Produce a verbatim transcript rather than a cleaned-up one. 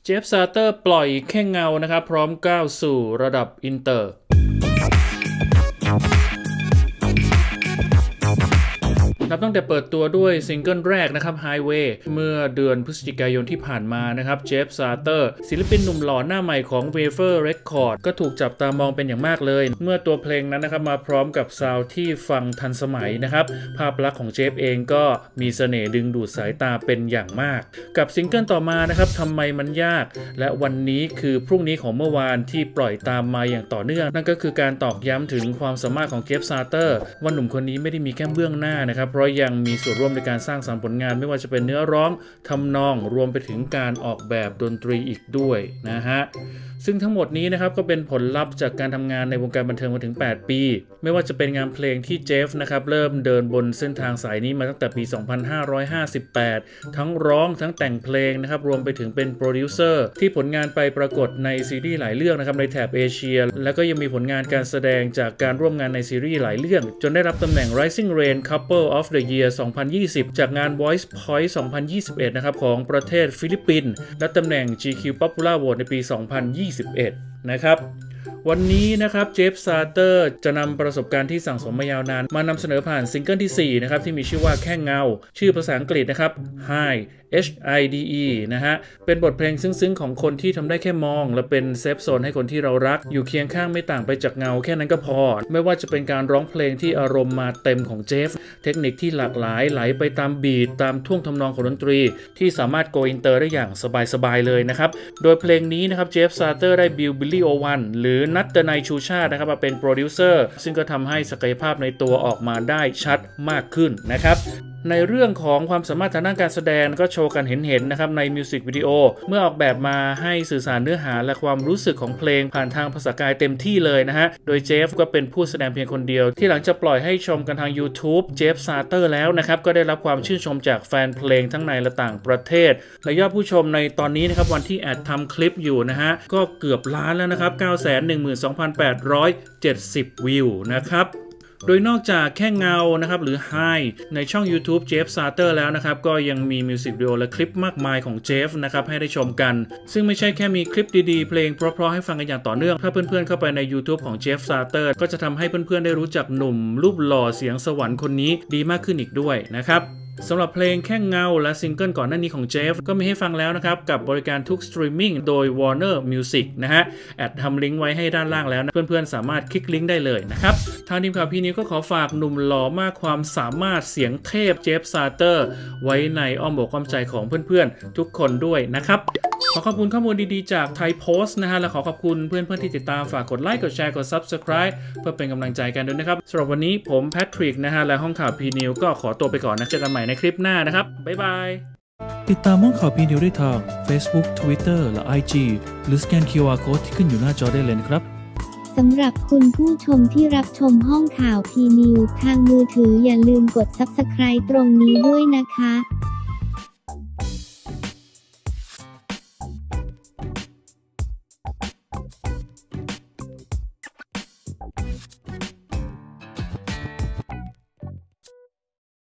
เจฟ ซาเตอร์ปล่อยแค่เงานะครับพร้อมก้าวสู่ระดับอินเตอร์นับตั้งแต่เปิดตัวด้วยซิงเกิลแรกนะครับ Highway เมื่อเดือนพฤศจิกายนที่ผ่านมานะครับเจฟ ซาเตอร์ศิลปินหนุ่มหล่อหน้าใหม่ของ Wafer Records ก็ถูกจับตามองเป็นอย่างมากเลยเมื่อตัวเพลงนั้นนะครับมาพร้อมกับซาวด์ที่ฟังทันสมัยนะครับภาพลักษณ์ของเจฟเองก็มีเสน่ห์ดึงดูดสายตาเป็นอย่างมากกับซิงเกิลต่อมานะครับทำไมมันยากและวันนี้คือพรุ่งนี้ของเมื่อวานที่ปล่อยตามมาอย่างต่อเนื่องนั่นก็คือการตอกย้ำถึงความสามารถของเจฟ ซาเตอร์ว่าหนุ่มคนนี้ไม่ได้มีแค่เบื้องหน้านะครับเพราะยังมีส่วนร่วมในการสร้างสรรค์ผลงานไม่ว่าจะเป็นเนื้อร้องทำนองรวมไปถึงการออกแบบดนตรีอีกด้วยนะฮะซึ่งทั้งหมดนี้นะครับก็เป็นผลลัพธ์จากการทำงานในวงการบันเทิงมาถึงแปดปีไม่ว่าจะเป็นงานเพลงที่เจฟนะครับเริ่มเดินบนเส้นทางสายนี้มาตั้งแต่ปีสองพันห้าร้อยห้าสิบแปดทั้งร้องทั้งแต่งเพลงนะครับรวมไปถึงเป็นโปรดิวเซอร์ที่ผลงานไปปรากฏในซีรีส์หลายเรื่องนะครับในแถบเอเชียแล้วก็ยังมีผลงานการแสดงจากการร่วมงานในซีรีส์หลายเรื่องจนได้รับตำแหน่ง Rising Rain Couple of the Year สองพันยี่สิบจากงาน Voice Point สองพันยี่สิบเอ็ดนะครับของประเทศฟิลิปปินส์และตำแหน่ง จี คิว Popular Vote ในปี สองพันยี่สิบเอ็ดนะครับวันนี้นะครับเจฟ ซาเตอร์จะนำประสบการณ์ที่สั่งสมมายาวนานมานำเสนอผ่านซิงเกิลที่สี่นะครับที่มีชื่อว่าแค่เงาชื่อภาษาอังกฤษนะครับ Hide H I D E นะฮะเป็นบทเพลงซึ้งๆของคนที่ทำได้แค่มองและเป็นเซฟโซนให้คนที่เรารักอยู่เคียงข้างไม่ต่างไปจากเงาแค่นั้นก็พอไม่ว่าจะเป็นการร้องเพลงที่อารมณ์มาเต็มของเจฟเทคนิคที่หลากหลายไหลไปตามบีทตามท่วงทำนองของดนตรีที่สามารถโกอินเตอร์ได้อย่างสบายๆเลยนะครับโดยเพลงนี้นะครับเจฟ ซาเตอร์ได้บิล บิลลี่ โอวันหรือนัท เดอะไนท์ ชูชาตินะครับมาเป็นโปรดิวเซอร์ซึ่งก็ทำให้ศักยภาพในตัวออกมาได้ชัดมากขึ้นนะครับในเรื่องของความสามารถทางด้านการแสดงก็โชว์กันเห็นๆนะครับในมิวสิกวิดีโอเมื่อออกแบบมาให้สื่อสารเนื้อหาและความรู้สึกของเพลงผ่านทางภาษากายเต็มที่เลยนะฮะโดยเจฟก็เป็นผู้แสดงเพียงคนเดียวที่หลังจากปล่อยให้ชมกันทาง YouTube เจฟ ซาเตอร์แล้วนะครับก็ได้รับความชื่นชมจากแฟนเพลงทั้งในและต่างประเทศและยอดผู้ชมในตอนนี้นะครับวันที่แอดทำคลิปอยู่นะฮะก็เกือบล้านแล้วนะครับ เก้าแสนหนึ่งหมื่นสองพันแปดร้อยเจ็ดสิบ วิวนะครับโดยนอกจากแค่เงานะครับหรือ High ในช่อง YouTube เจฟ ซาเตอร์แล้วนะครับก็ยังมีมิวสิกวิดีโอและคลิปมากมายของเจฟนะครับให้ได้ชมกันซึ่งไม่ใช่แค่มีคลิปดีๆเพลงเพราะๆให้ฟังกันอย่างต่อเนื่องถ้าเพื่อนๆเข้าไปใน YouTube ของเจฟ ซาเตอร์ก็จะทำให้เพื่อนๆได้รู้จักหนุ่มรูปหล่อเสียงสวรรค์คนนี้ดีมากขึ้นอีกด้วยนะครับสำหรับเพลงแค่เงาและซิงเกิลก่อนหน้านี้ของเจฟก็มีให้ฟังแล้วนะครับกับบริการทุกสตรีมมิ่งโดย Warner Music นะฮะแอดทำลิงก์ไว้ให้ด้านล่างแล้วนะเพื่อนๆสามารถคลิกลิงก์ได้เลยนะครับทางทีมข่าวพี่นิวก็ขอฝากหนุ่มหล่อมากความสามารถเสียงเทพเจฟ ซาเตอร์ไว้ในอ้อมอกอ้อมใจของเพื่อนๆทุกคนด้วยนะครับขอขอบคุณข้อมูลดีๆจากไทยโพสต์นะฮะและขอขอบคุณเพื่อนๆที่ติดตามฝากกดไลค์กดแชร์กด Subscribe เพื่อเป็นกำลังใจกันด้วยนะครับสำหรับวันนี้ผมแพทริกนะฮะและห้องข่าวพีนิวก็ขอตัวไปก่อนนะเจอกันใหม่ในคลิปหน้านะครับบ๊ายบายติดตามห้องข่าวพีนิวได้ทาง Facebook Twitter และ ไอ จี หรือสแกน คิว อาร์ Code ที่ขึ้นอยู่หน้าจอได้เลยนะครับสำหรับคุณผู้ชมที่รับชมห้องข่าวพีนิวทางมือถืออย่าลืมกด Subscribe ตรงนี้ด้วยนะคะ